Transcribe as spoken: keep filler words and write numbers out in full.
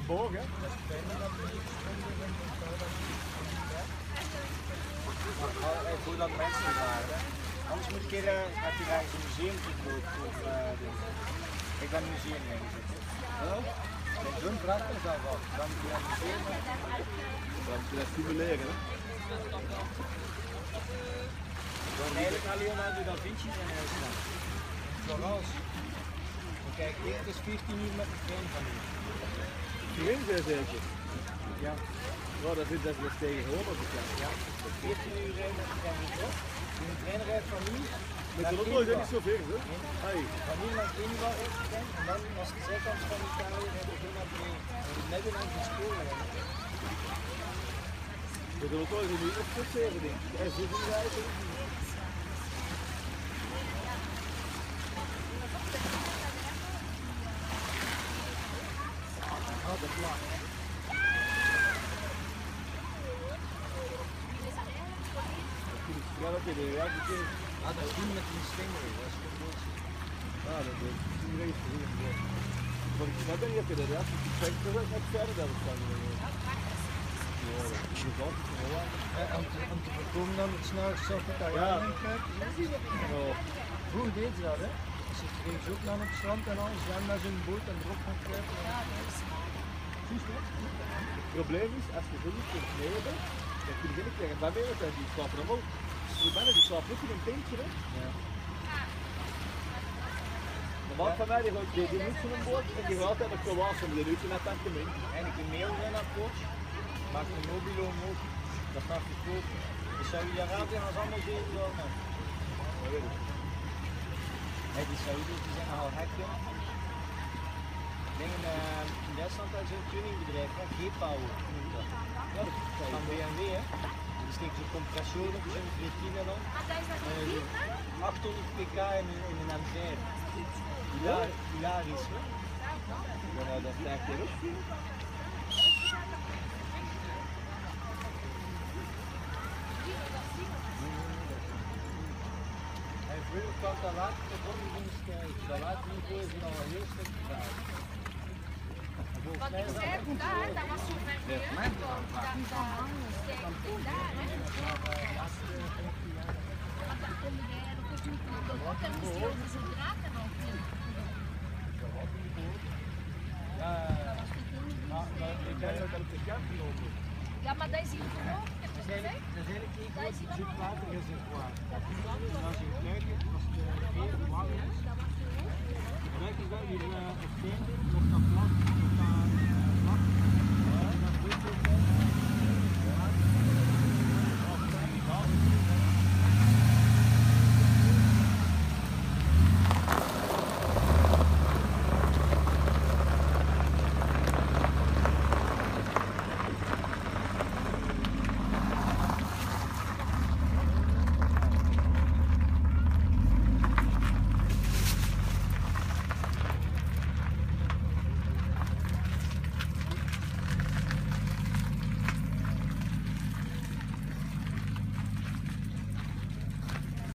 boog, hè? Maar voordat mensen er waren, hè. Anders moet ik een keer, uh, heb je ergens een museum gekoopt of uh, ik ben een museum ingezet. Ja? Zo'n prachtig is dat wel. Dan moet je naar het museum. Dan moet je dat stimuleren, hè? Dan eigenlijk naar Leonardo da Vinci zijn huis gaan. Florence. Kijk, dit is veertien uur met de trein van hier. Trein zijn zeker? Ja. Nou, dat is dat is tegen honderd bekend. Ja. veertien uur rijden met de trein terug. De trein rijdt van hier. Met de auto is dat niet zo ver, hè? Hey. Van hier naar Genua is de trein en dan als de zijkant van Italië rijden we naar beneden. En we net langs de spoor rijden. Met de auto is het niet op het zeven, denk ik. Hij zit niet rijden. Oh, dat is lang. Ja, dat is het. Ja, dat is Ah, dat is doen met die stengel, dat is goed goed. ja, dat is een race gezien. Maar ik snap niet of je dat hebt. Ik zeg dat het net verder dat het kan. Ja, dat is gezond. Om te, om te voorkomen dat het snel zacht dat je Ja. in krijgt. Vroeger deed ze dat, hè. Ze kreeg ze ook naar het strand en alles, zwemmen met zo'n boot en erop gaan kruipen. Het probleem is, als je zoiets kunt nemen, dan kun je geen krijgen. Dat weet ik, die slapen hem ook. Die mannen die slapen ook in een tentje, hè. Ja. De man van mij die, die, die moet zo'n boot en die gaat altijd nog gewassen, maar die doet een appartement. Eigenlijk een mail naar dat coach, maakt een mobilo omhoog, dat gaat verkopen. Dus Saudi-Arabië als allemaal zeven wel met. Dat weet ik. Hey, die Saudis die zijn nogal hekken. Dingen, uh, in Duitsland is zo'n tuningbedrijf, G-Power noemt dat. Ja, dat is Van B M W, hè. Die steekt zo'n compressoren op zo'n veertien dan. Uh, achthonderd pk in, in een M vijf. Hilar, hilarisch, hè. Ja, nou, dat is echt heel goed. En vroeger kwam dat waterniveau niet stijgen. Dat waterniveau is al een heel stuk gedaald. Want ik zei het daar, dat was zo ver weer. Dat stijgt daar. Want dan kom je eigenlijk ook niet meer door. Dan moest je over zijn draken nog in. Ja, maar, maar ik denk dat dat op de kant gelopen. Ja, maar dat is hier verhoogd, heb je Dat is eigenlijk, gezegd? dat is eigenlijk één groot zoetwaterreservoir. En als je kijkt, als de weer warm is, dan is dat hier uh, op het einde